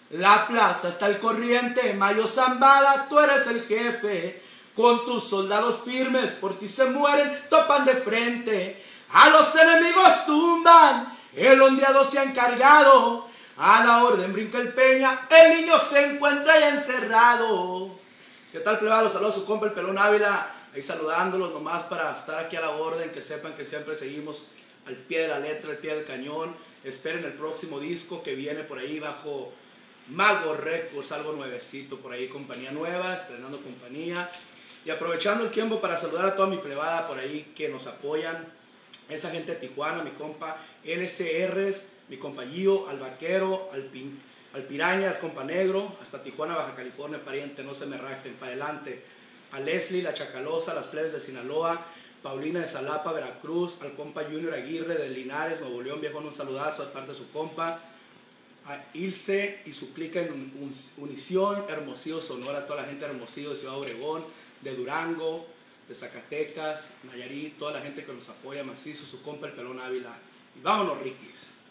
La plaza está al corriente, Mayo Zambada, tú eres el jefe. Con tus soldados firmes, por ti se mueren, topan de frente. A los enemigos tumban, el ondeado se ha encargado. A la orden brinca el Peña, el niño se encuentra ya encerrado. ¿Qué tal, plebada? Los saludos a su compa el Pelón Ávila, ahí saludándolos nomás para estar aquí a la orden, que sepan que siempre seguimos al pie de la letra, al pie del cañón. Esperen el próximo disco que viene por ahí bajo Mago Records, algo nuevecito por ahí, compañía nueva, estrenando compañía. Y aprovechando el tiempo para saludar a toda mi plebada por ahí que nos apoyan, esa gente de Tijuana, mi compa LCRs, mi compa Gio, al Vaquero, al Piraña, al compa Negro, hasta Tijuana, Baja California, pariente, no se me rajen, para adelante. A Leslie, la Chacalosa, las plebes de Sinaloa, Paulina de Salapa, Veracruz, al compa Junior Aguirre de Linares, Nuevo León, viejón, un saludazo de parte de su compa. A Ilse y su clica en Unición, Hermosillo, Sonora, toda la gente de Hermosillo, de Ciudad Obregón, de Durango, de Zacatecas, Nayarit, toda la gente que nos apoya macizo, su compa el Pelón Ávila. Y vámonos, Riquis.